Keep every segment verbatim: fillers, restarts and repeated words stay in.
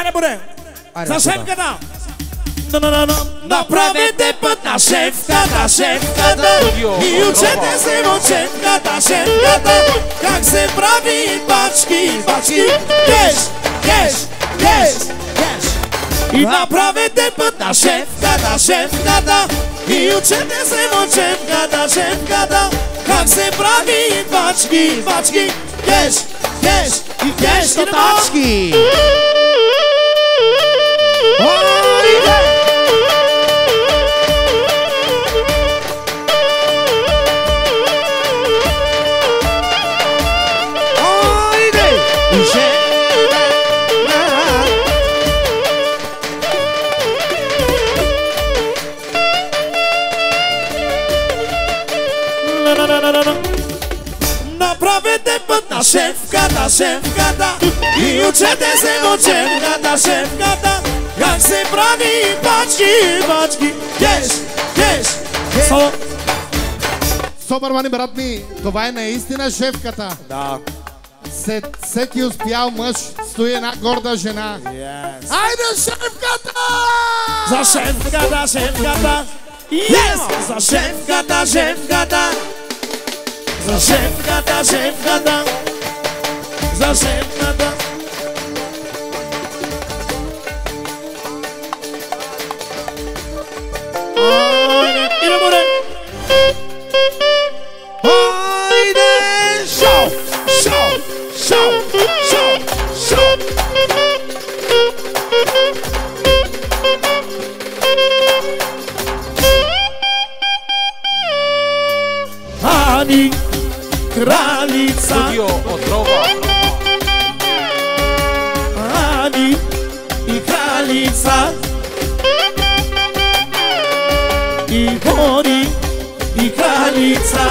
Айде, Боре! За шефката! Направете път на шефката, шефката и учете се от шефката, шефката как се прави бачки, бачки, кеш, кеш, кеш, кеш. И направете път на шефката, шефката и учете се от шефката, шефката как се прави бачки, бачки, кеш, кеш и кеш до тачки. Направете път на шефката, шефката и учете се от шефката, шефката как се прави бачки, бачки, кеш, кеш, кеш. Собърмани, брат ми, това е наистина шефката. Да. Всеки успял мъж стои една горда жена. Yes. Айде, шефката! За шефката, шефката! Yes! За шефката, шефката! За шефката, шефката! За шефката! Айде, иде, Боре! Айде! Шоу! Шоу! Шоу! Шоу! Шоу! Ани, кралица. Студио Отрова. Ани и кралица. И Бори и кралица.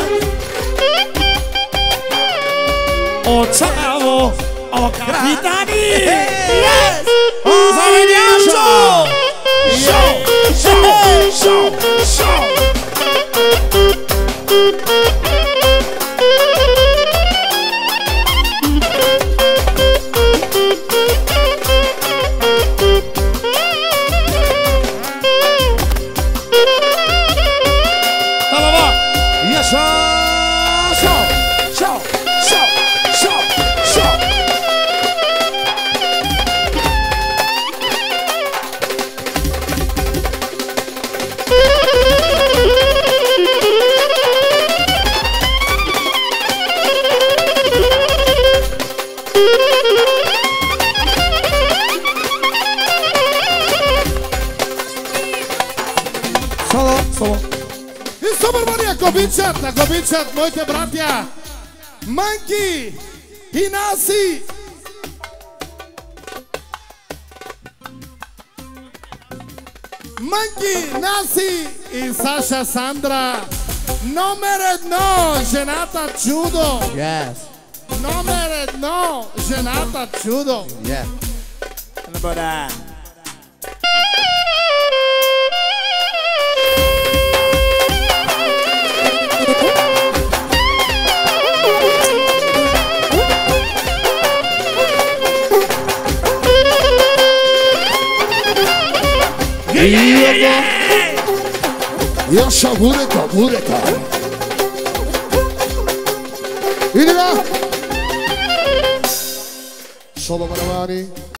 Очаво, о капитани. Yes! Заведящо! Шоу! Шоу! Шоу! Шоу! Ако обичат, ако обичат моите братя Манки и Наси. Манки, Наси и Саша Сандра. Номер едно, жената чудо. Yes. Номер едно, жената чудо. Yeah. Яша бурека, бурека. Иди га! Соло Маравани.